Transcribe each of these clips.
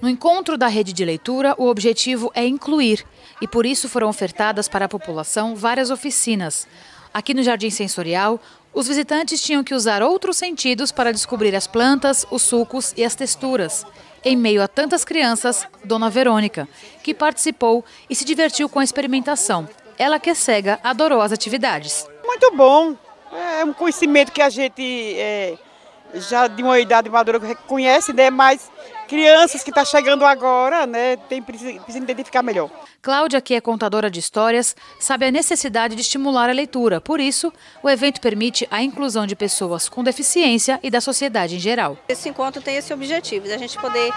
No encontro da rede de leitura, o objetivo é incluir e por isso foram ofertadas para a população várias oficinas. Aqui no Jardim Sensorial, os visitantes tinham que usar outros sentidos para descobrir as plantas, os sucos e as texturas. Em meio a tantas crianças, Dona Verônica, que participou e se divertiu com a experimentação. Ela, que é cega, adorou as atividades. Muito bom. É um conhecimento que a gente já de uma idade madura conhece, né? Mas crianças que estão chegando agora, né, precisam identificar melhor. Cláudia, que é contadora de histórias, sabe a necessidade de estimular a leitura. Por isso, o evento permite a inclusão de pessoas com deficiência e da sociedade em geral. Esse encontro tem esse objetivo, de a gente poder,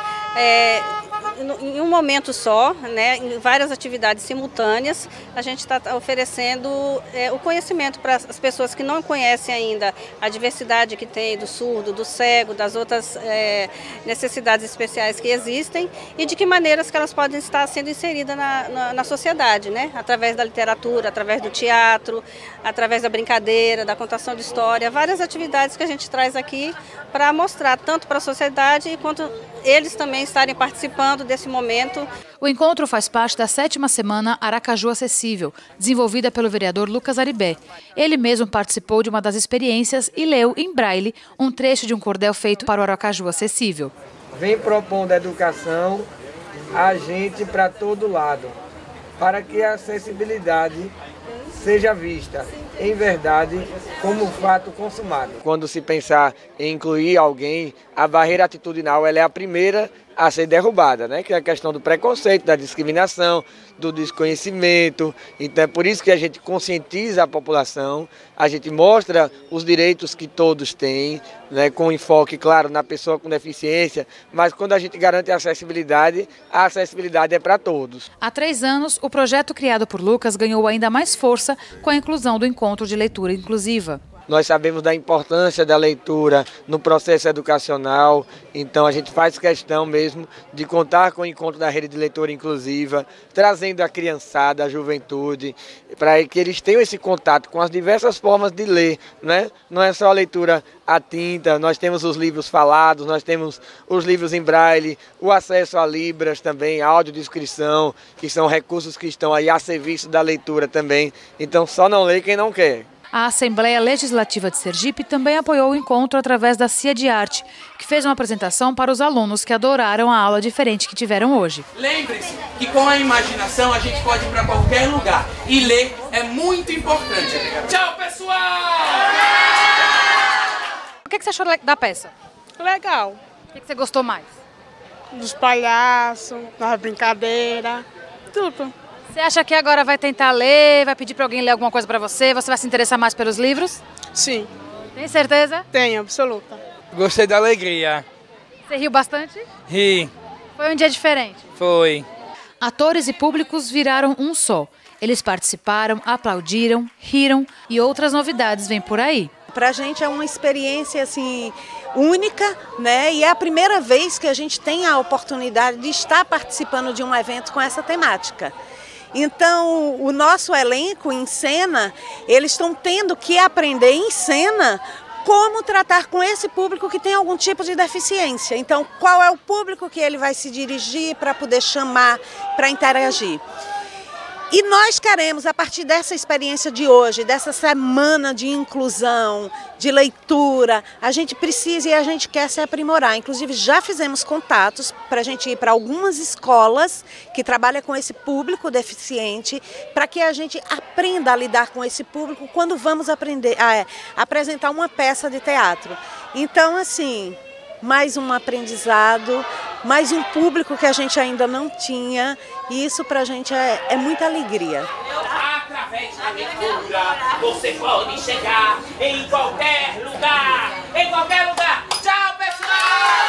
em um momento só, né, em várias atividades simultâneas, a gente está oferecendo o conhecimento para as pessoas que não conhecem ainda a diversidade que tem do surdo, do cego, das outras necessidades especiais que existem e de que maneiras que elas podem estar sendo inseridas na sociedade, né? Através da literatura, através do teatro, através da brincadeira, da contação de história, várias atividades que a gente traz aqui para mostrar tanto para a sociedade quanto eles também estarem participando desse momento. O encontro faz parte da 7ª Semana Aracaju Acessível, desenvolvida pelo vereador Lucas Aribé. Ele mesmo participou de uma das experiências e leu em braille um trecho de um cordel feito para o Aracaju Acessível. Vem propondo a educação a gente para todo lado, para que a acessibilidade seja vista, em verdade, como fato consumado. Quando se pensar em incluir alguém, a barreira atitudinal ela é a primeira a ser derrubada, né? Que é a questão do preconceito, da discriminação, do desconhecimento. Então é por isso que a gente conscientiza a população, a gente mostra os direitos que todos têm, né? Com enfoque, claro, na pessoa com deficiência, mas quando a gente garante a acessibilidade é para todos. Há 3 anos, o projeto criado por Lucas ganhou ainda mais força com a inclusão do encontro de leitura inclusiva. Nós sabemos da importância da leitura no processo educacional, então a gente faz questão mesmo de contar com o encontro da rede de leitura inclusiva, trazendo a criançada, a juventude, para que eles tenham esse contato com as diversas formas de ler, né? Não é só a leitura à tinta, nós temos os livros falados, nós temos os livros em braille, o acesso a libras também, a audiodescrição, que são recursos que estão aí a serviço da leitura também, então só não lê quem não quer. A Assembleia Legislativa de Sergipe também apoiou o encontro através da CIA de Arte, que fez uma apresentação para os alunos que adoraram a aula diferente que tiveram hoje. Lembre-se que com a imaginação a gente pode ir para qualquer lugar e ler é muito importante. Tchau, pessoal! O que você achou da peça? Legal. O que você gostou mais? Dos palhaços, das brincadeiras, tudo. Você acha que agora vai tentar ler, vai pedir para alguém ler alguma coisa para você? Você vai se interessar mais pelos livros? Sim. Tem certeza? Tenho, absoluta. Gostei da alegria. Você riu bastante? Ri. Foi um dia diferente? Foi. Atores e públicos viraram um só. Eles participaram, aplaudiram, riram e outras novidades vêm por aí. Para a gente é uma experiência assim única, né? E é a primeira vez que a gente tem a oportunidade de estar participando de um evento com essa temática. Então, o nosso elenco em cena, eles estão tendo que aprender em cena como tratar com esse público que tem algum tipo de deficiência. Então, qual é o público que ele vai se dirigir para poder chamar, para interagir. E nós queremos, a partir dessa experiência de hoje, dessa semana de inclusão, de leitura, a gente precisa e a gente quer se aprimorar. Inclusive, já fizemos contatos para a gente ir para algumas escolas que trabalham com esse público deficiente, para que a gente aprenda a lidar com esse público quando vamos aprender a apresentar uma peça de teatro. Então, assim, mais um aprendizado, mais um público que a gente ainda não tinha, e isso pra gente é muita alegria. Através da leitura, você pode chegar em qualquer lugar. Tchau, pessoal!